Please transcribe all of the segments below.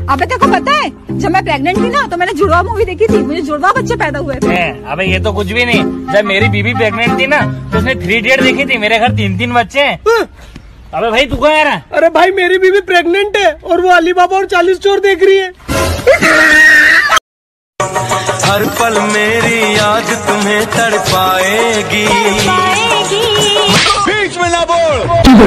अबे तेरे को पता है, जब मैं प्रेग्नेंट थी ना तो मैंने जुड़वा मूवी देखी थी, मुझे जुड़वा बच्चे पैदा हुए थे। अबे ये तो कुछ भी नहीं, जब मेरी बीबी प्रेग्नेंट थी ना तो उसने 3 इडियट देखी थी, मेरे घर 3 बच्चे हैं। अबे भाई तू कहाँ आ रहा है? अरे भाई मेरी बीबी प्रेग्नेंट है और वो अली बाबा और 40 चोर देख रही है। हर पल मेरी याद तुम्हें तड़पाएगी। बीच में ना बोल।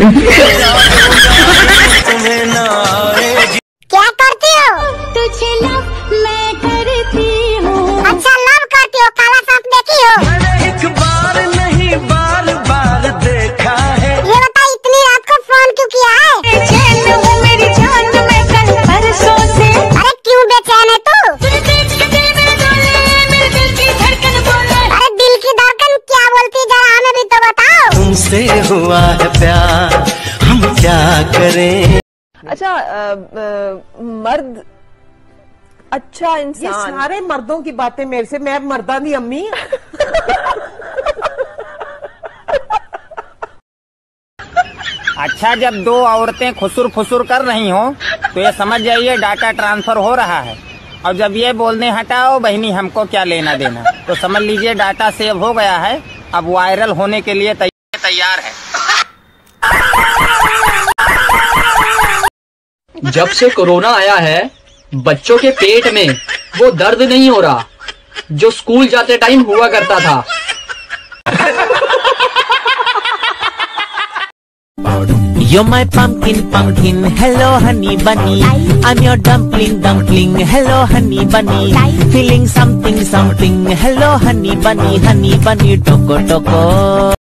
तुम्हें ना आएगी। क्या करती हो? तुझे लव मैं करती हूँ। अच्छा लव करती हो, काला सांप देखी हो? मैंने एक बार नहीं बार बार देखा है। ये बता इतनी रात को फोन क्यों किया है? बेचैन हूँ मेरी जान, मैं कल परसों से। अरे क्यों बेचैन है तू? तुझे देख के दिल मेरे डोले, मेरे दिल की धड़कन बोले। अरे दिल की धड़कन क्या बोलती, जरा हमें भी तो बताओ। तुमसे हुआ है प्यार, हम क्या करें। अच्छा मर्द अच्छा इंसान। ये सारे मर्दों की बातें मेरे से, मैं मर्दा दी अम्मी। अच्छा, जब 2 औरतें खुसुर फुसुर कर रही हो तो ये समझ जाइए डाटा ट्रांसफर हो रहा है, और जब ये बोलने हटाओ बहनी हमको क्या लेना देना, तो समझ लीजिए डाटा सेव हो गया है, अब वायरल होने के लिए तैयार है। जब से कोरोना आया है बच्चों के पेट में वो दर्द नहीं हो रहा जो स्कूल जाते टाइम हुआ करता था। You're my pumpkin, pumpkin, hello honey bunny. I'm your dumpling, dumpling, hello honey bunny. Feeling something, something, hello honey bunny, toko toko.